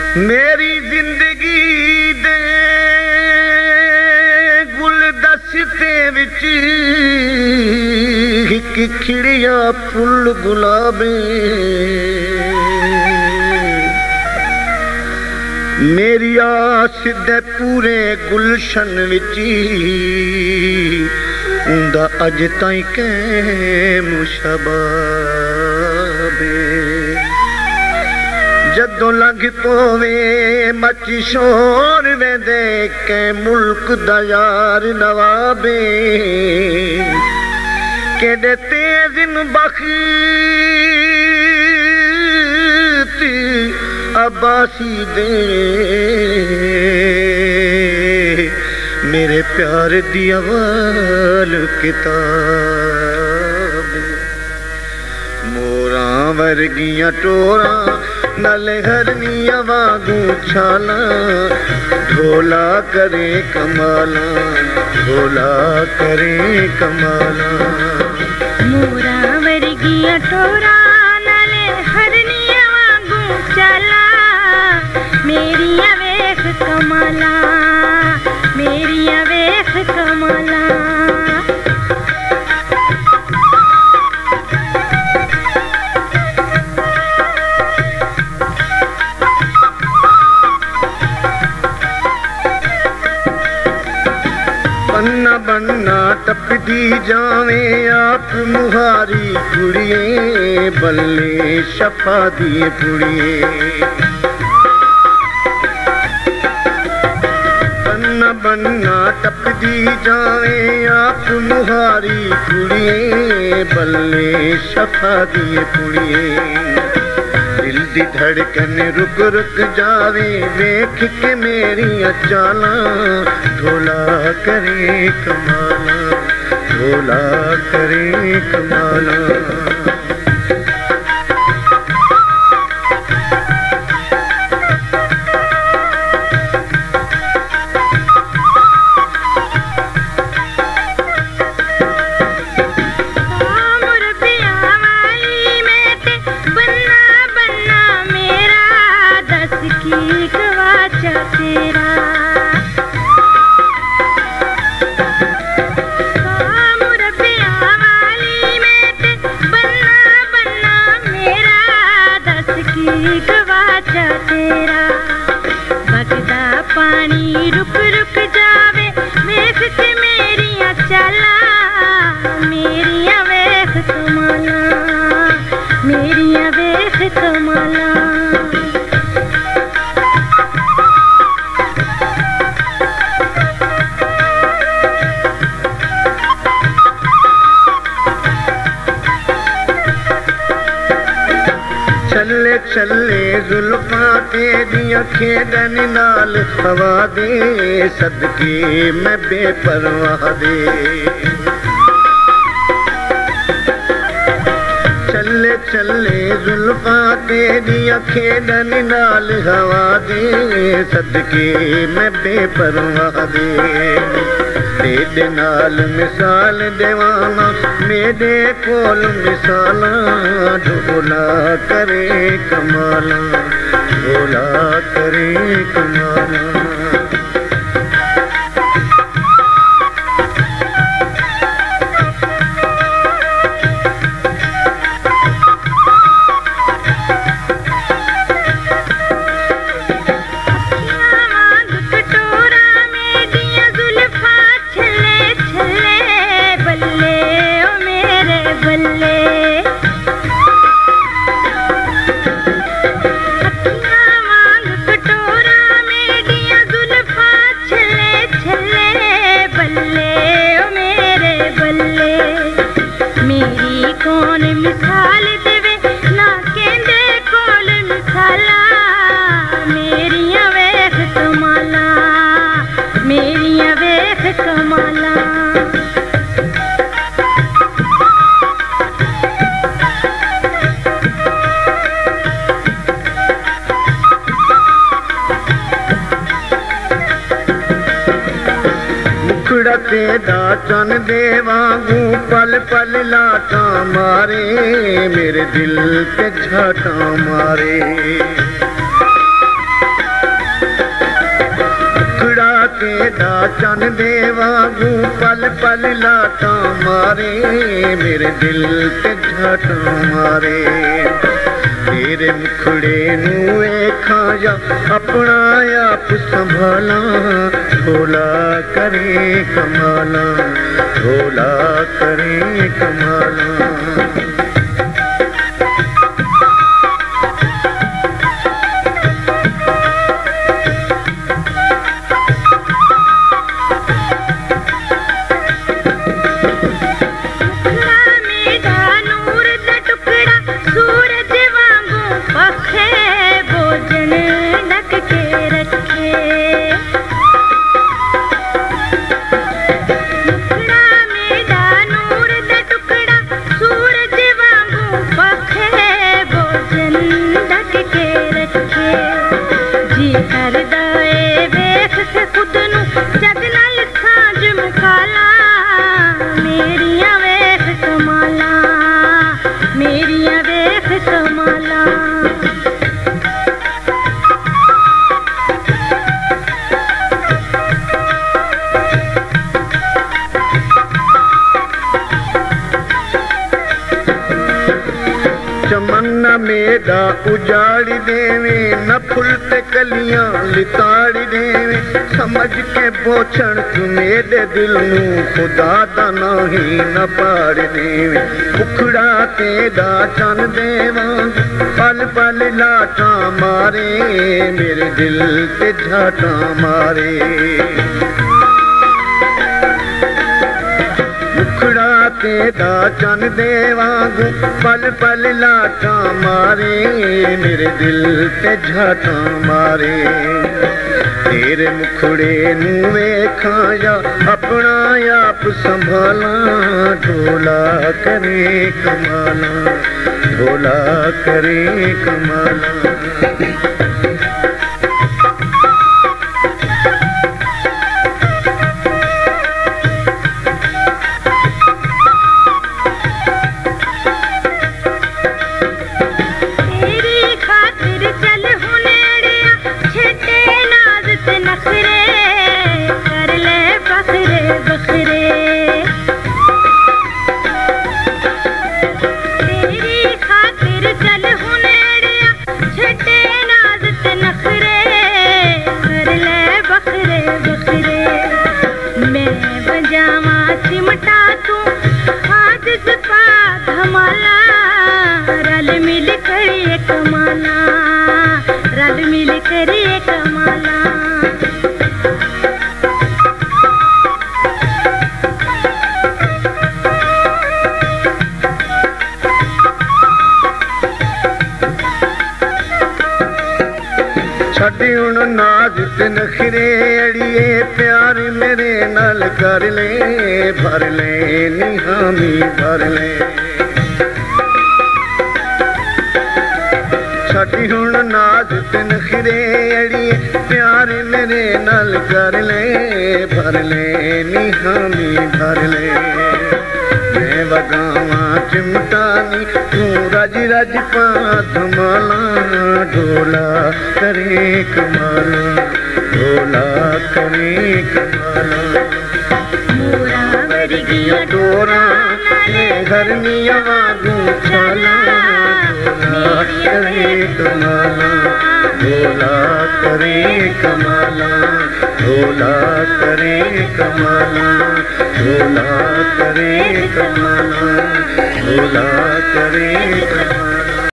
मेरी जिंदगी दे गुलदस्ते विच एक खिड़िया फुल गुलाबे मेरी आस दे पूरे गुलशन विच उंदा अज ताईं कैम शबाबे जदों लंघ पोवे मच शोर वेंदे कै मुल्क दा यार नवाबे केडे तेज़ बख्त अब्बासी दे मेरे प्यार दी अवाल किताब मोरां वर्गियां टोरां नाले हरनियां वांगू छाला ढोला करे कमाला ढोला करे कमाला मोरा वर्गियां टोरा नाले हरनियां वांगू छाला मेरिया वेख कमाला मेरिया वेख कमाला बन्ना बन्ना टपदी जावे आप मुहारी कुड़िए बल्ले शफा दी कुड़िए बन्ना बन्ना टपदी जावे आप मुहारी कुड़िए बल्ले शफा दी कुड़िए दिल दी धड़कन रुक रुक जावे वेख के मेरियां चाला ढोला करे कमाला ढोला करे कमाला पानी रुक रुक जावे वेख के मेरियां चाला मेरियां वेख कमाला मेरियां वेख कमाला चले चले जुल्फां तेरियां खेडन नाल हवा दे सदके मैं बेपरवाह दे चले चले जुल्फां तेरियां खेडन नाल हवा दे सदके मैं बेपरवाह दे तेरे नाल मिसाल देवाना मेरे कोल मिसाला ढोला करे कमाला ढोला करे कमाला तेरा चन दे वांगू पल पल लाटा मारे मेरे दिल पे झाटा मारे तेरा चन देवागू पल पल लाटा मारे मेरे दिल ते झाटा मारे तेरे मुखड़े नू वेखां या अपना आप संभाला भोला करे कमाला भोला करे कमाला चमन मेरा उजाड़ी देवे न फुल ते कलियां लिताड़ी देवे समझ के बोछण तू मेरे दिल नू खुदा दा नाही न पाड़ देवे उखड़ा तेरा चन देवा पल पल लाटा मारे मेरे दिल ते झाटा मारे तेरा चन देवागू पल पल लाटा मारे मेरे दिल ते झाटा मारे तेरे मुखड़े नू वेखां या अपना आप संभाला ढोला करे कमाला ढोला करे कमाला छड़ी हुण नाज ते नखरे अड़िए प्यार मेरे नाल कर ले भर ले निहामी भर ले छड़ी हुण नाज ते नखरे अड़िए प्यार मेरे नाल कर ले भर ले निहामी भर ले मैं वगावा चिमटानी तू रज रज पा धमाला ढोला करे कमाला ढोला करे कमाला मोरा वर्गिया डोरा ने घरनिया वागू छाला ढोला करे कमाला ढोला करे कमाला ढोला करे कमाला ढोला करे कमाला ढोला करे कमाला।